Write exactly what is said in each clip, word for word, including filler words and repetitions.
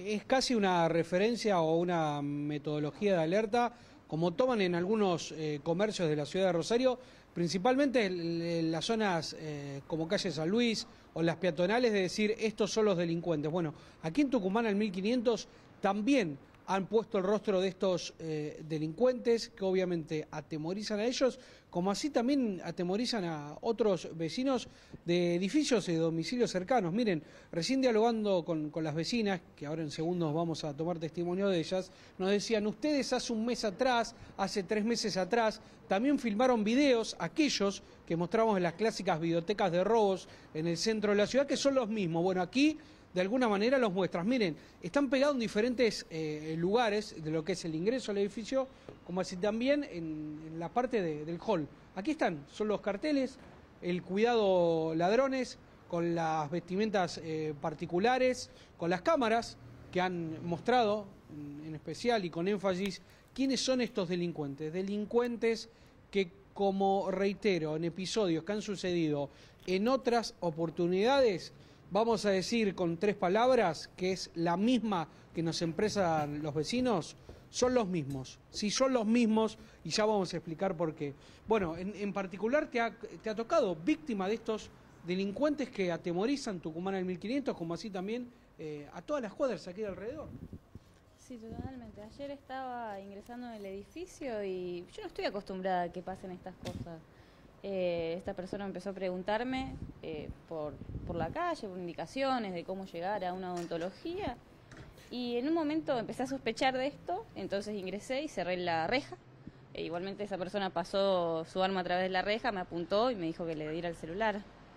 es casi una referencia o una metodología de alerta, como toman en algunos eh, comercios de la ciudad de Rosario, principalmente en, en las zonas eh, como calle San Luis o las peatonales, de decir, estos son los delincuentes. Bueno, aquí en Tucumán, al mil quinientos, también han puesto el rostro de estos eh, delincuentes que obviamente atemorizan a ellos, como así también atemorizan a otros vecinos de edificios y domicilios cercanos. Miren, recién dialogando con, con las vecinas, que ahora en segundos vamos a tomar testimonio de ellas, nos decían, ustedes hace un mes atrás, hace tres meses atrás, también filmaron videos, aquellos que mostramos en las clásicas videotecas de robos en el centro de la ciudad, que son los mismos. Bueno, aquí de alguna manera los muestras. Miren, están pegados en diferentes eh, lugares de lo que es el ingreso al edificio, como así también en, en la parte de, del hall. Aquí están, son los carteles, el cuidado ladrones, con las vestimentas eh, particulares, con las cámaras que han mostrado, en, en especial y con énfasis, quiénes son estos delincuentes. Delincuentes que, como reitero, en episodios que han sucedido en otras oportunidades, vamos a decir con tres palabras, que es la misma que nos expresan los vecinos, son los mismos. Sí, son los mismos y ya vamos a explicar por qué. Bueno, en, en particular te ha, te ha tocado víctima de estos delincuentes que atemorizan Tucumán al mil quinientos, como así también eh, a todas las cuadras aquí de alrededor. Sí, totalmente. Ayer estaba ingresando en el edificio y yo no estoy acostumbrada a que pasen estas cosas. Eh, esta persona empezó a preguntarme eh, por, por la calle, por indicaciones de cómo llegar a una odontología, y en un momento empecé a sospechar de esto, entonces ingresé y cerré la reja. E igualmente esa persona pasó su arma a través de la reja, me apuntó y me dijo que le diera el celular.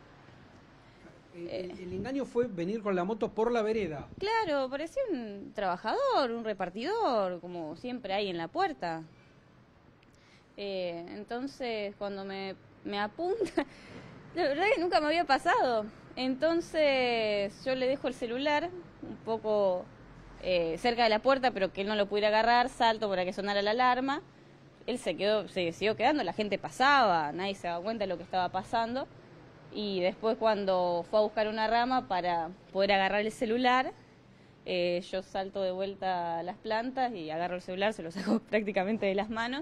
El, el, el engaño fue venir con la moto por la vereda. Claro, parecía un trabajador, un repartidor, como siempre hay en la puerta. Eh, entonces cuando me, me apunta, la verdad que nunca me había pasado, entonces yo le dejo el celular un poco eh, cerca de la puerta, pero que él no lo pudiera agarrar, salto para que sonara la alarma. Él se quedó, se siguió quedando, la gente pasaba, nadie se daba cuenta de lo que estaba pasando, y después cuando fue a buscar una rama para poder agarrar el celular, eh, yo salto de vuelta a las plantas y agarro el celular, se lo saco prácticamente de las manos.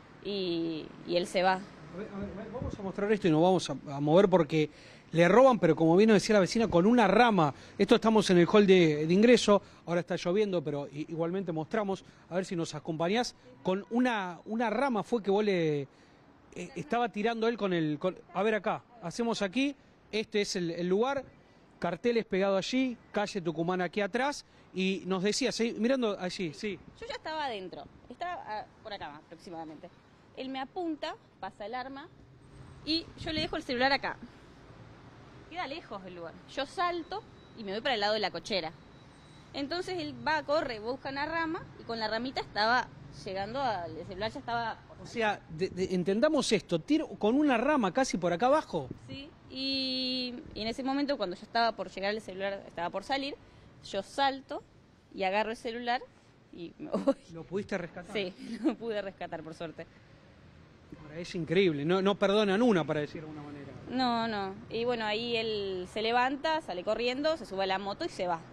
Y, y él se va. A ver, a ver, vamos a mostrar esto y nos vamos a, a mover porque le roban, pero como bien decía la vecina, con una rama. Esto estamos en el hall de, de ingreso, ahora está lloviendo, pero igualmente mostramos, a ver si nos acompañás, con una, una rama fue que vos le eh, estaba tirando él con el... Con, a ver acá, hacemos aquí, este es el, el lugar, carteles pegados allí, calle Tucumán aquí atrás, y nos decía, ¿sí? Mirando allí, sí. Yo ya estaba adentro, estaba uh, por acá aproximadamente. Él me apunta, pasa el arma y yo le dejo el celular acá. Queda lejos del lugar. Yo salto y me voy para el lado de la cochera. Entonces él va, corre, busca una rama y con la ramita estaba llegando al celular, ya estaba... O sea, de, de, entendamos esto, tiro con una rama casi por acá abajo. Sí, y, y en ese momento cuando yo estaba por llegar al celular, estaba por salir, yo salto y agarro el celular y me voy. ¿Lo pudiste rescatar? Sí, lo pude rescatar por suerte. Ahora, es increíble, no, no perdonan una, para decir de alguna manera. No, no. Y bueno, ahí él se levanta, sale corriendo, se sube a la moto y se va.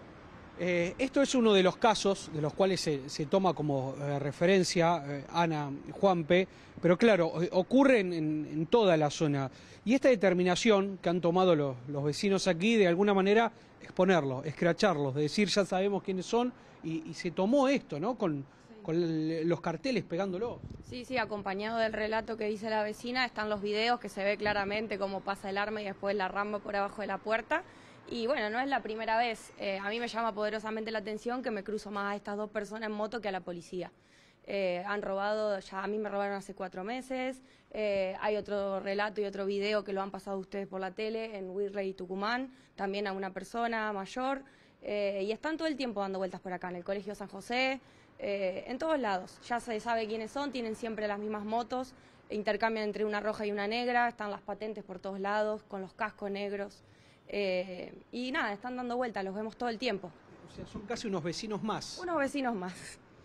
Eh, esto es uno de los casos de los cuales se, se toma como eh, referencia eh, Ana, Juanpe, pero claro, eh, ocurre en, en, en toda la zona. Y esta determinación que han tomado los, los vecinos aquí, de alguna manera, exponerlos, escracharlos, de decir ya sabemos quiénes son, y, y se tomó esto, ¿no? Con, sí. con el, los carteles pegándolo. Sí, sí, acompañado del relato que dice la vecina, están los videos que se ve claramente cómo pasa el arma y después la rama por abajo de la puerta. Y bueno, no es la primera vez. Eh, a mí me llama poderosamente la atención que me cruzo más a estas dos personas en moto que a la policía. Eh, han robado, ya a mí me robaron hace cuatro meses. Eh, hay otro relato y otro video que lo han pasado ustedes por la tele en Whirley y Tucumán, también a una persona mayor. Eh, y están todo el tiempo dando vueltas por acá, en el Colegio San José, eh, en todos lados. Ya se sabe quiénes son, tienen siempre las mismas motos, intercambian entre una roja y una negra, están las patentes por todos lados, con los cascos negros. Eh, y nada, están dando vueltas, los vemos todo el tiempo. O sea, son casi unos vecinos más. Unos vecinos más,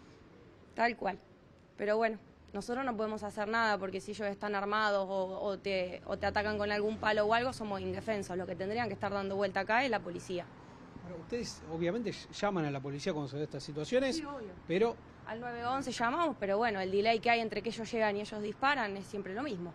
tal cual. Pero bueno, nosotros no podemos hacer nada porque si ellos están armados o, o, te, o te atacan con algún palo o algo, somos indefensos. Lo que tendrían que estar dando vuelta acá es la policía. Pero ustedes obviamente llaman a la policía cuando se dan estas situaciones, Sí, obvio. pero Al nueve once llamamos, pero bueno, el delay que hay entre que ellos llegan y ellos disparan es siempre lo mismo.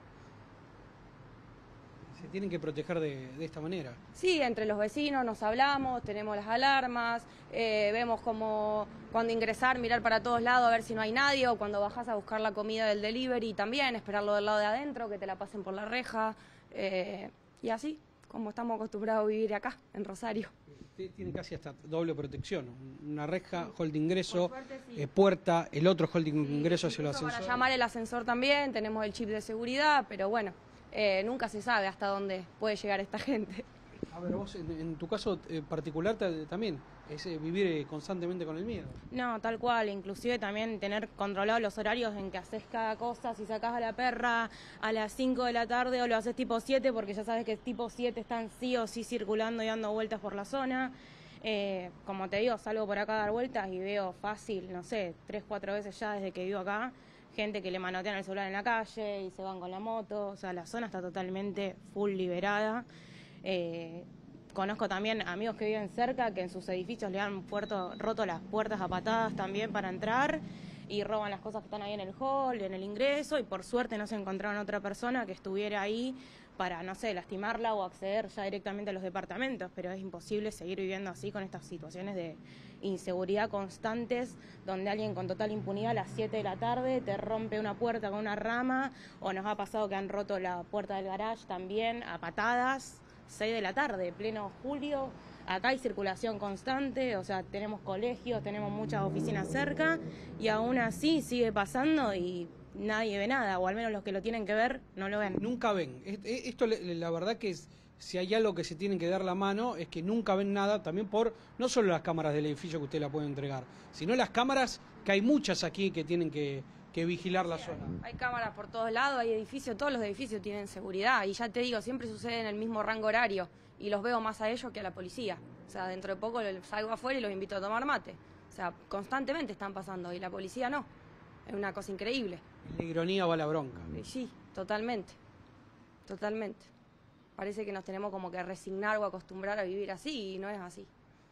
se tienen que proteger de, de esta manera. Sí, entre los vecinos nos hablamos, tenemos las alarmas, eh, vemos como cuando ingresar, mirar para todos lados a ver si no hay nadie, o cuando bajás a buscar la comida del delivery también, esperarlo del lado de adentro, que te la pasen por la reja, eh, y así, como estamos acostumbrados a vivir acá, en Rosario. Usted tiene casi hasta doble protección, una reja, hall de ingreso, Por suerte, sí. eh, puerta, el otro hall de ingreso hacia el Incluso ascensor. para llamar el ascensor también, tenemos el chip de seguridad, pero bueno, eh, nunca se sabe hasta dónde puede llegar esta gente. A ver, vos en, en tu caso eh, particular ta- también, es eh, vivir eh, constantemente con el miedo. No, tal cual, inclusive también tener controlados los horarios en que haces cada cosa, si sacás a la perra a las cinco de la tarde o lo haces tipo siete, porque ya sabes que tipo siete están sí o sí circulando y dando vueltas por la zona. Eh, como te digo, salgo por acá a dar vueltas y veo fácil, no sé, tres, cuatro veces ya desde que vivo acá, gente que le manotean el celular en la calle y se van con la moto, o sea, la zona está totalmente full liberada. Eh, Conozco también amigos que viven cerca que en sus edificios le han puerto, roto las puertas a patadas también para entrar y roban las cosas que están ahí en el hall, en el ingreso, y por suerte no se encontraron otra persona que estuviera ahí para, no sé, lastimarla o acceder ya directamente a los departamentos, pero es imposible seguir viviendo así con estas situaciones de inseguridad constantes, donde alguien con total impunidad a las siete de la tarde te rompe una puerta con una rama, o nos ha pasado que han roto la puerta del garage también a patadas, seis de la tarde, pleno julio. Acá hay circulación constante, o sea, tenemos colegios, tenemos muchas oficinas cerca y aún así sigue pasando y nadie ve nada, o al menos los que lo tienen que ver no lo ven. Nunca ven. Es- es- Esto le- la verdad que es, si hay algo que se tienen que dar la mano, es que nunca ven nada, también por no solo las cámaras del edificio que usted la puede entregar, sino las cámaras, que hay muchas aquí que tienen que, que vigilar la zona. Hay cámaras por todos lados, hay edificios, todos los edificios tienen seguridad y ya te digo, siempre sucede en el mismo rango horario y los veo más a ellos que a la policía. O sea, dentro de poco salgo afuera y los invito a tomar mate. O sea, constantemente están pasando y la policía no. Es una cosa increíble. La ironía va a la bronca. Y sí, totalmente. Totalmente. Parece que nos tenemos como que resignar o acostumbrar a vivir así y no es así.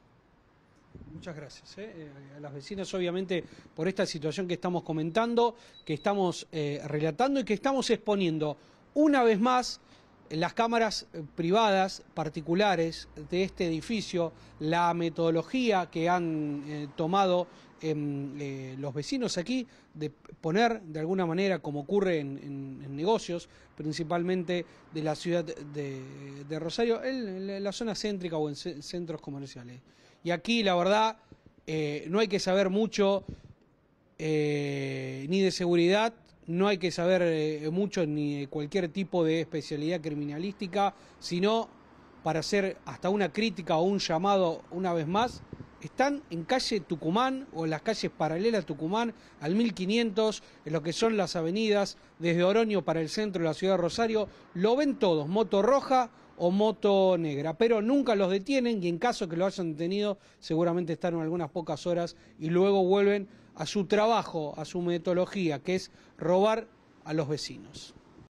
Muchas gracias. ¿eh? Eh, a las vecinas, obviamente, por esta situación que estamos comentando, que estamos eh, relatando y que estamos exponiendo una vez más las cámaras eh, privadas, particulares de este edificio, la metodología que han eh, tomado em, eh, los vecinos aquí de poner de alguna manera, como ocurre en, en- en negocios, principalmente de la ciudad de, de Rosario, en, en la zona céntrica o en ce- centros comerciales. Y aquí, la verdad, eh, no hay que saber mucho eh, ni de seguridad, no hay que saber eh, mucho ni de cualquier tipo de especialidad criminalística, sino para hacer hasta una crítica o un llamado una vez más. Están en calle Tucumán o en las calles paralelas a Tucumán al mil quinientos, en lo que son las avenidas desde Oroño para el centro de la ciudad de Rosario. Lo ven todos, moto roja o moto negra, pero nunca los detienen y en caso que lo hayan detenido seguramente están algunas pocas horas y luego vuelven a su trabajo, a su metodología, que es robar a los vecinos.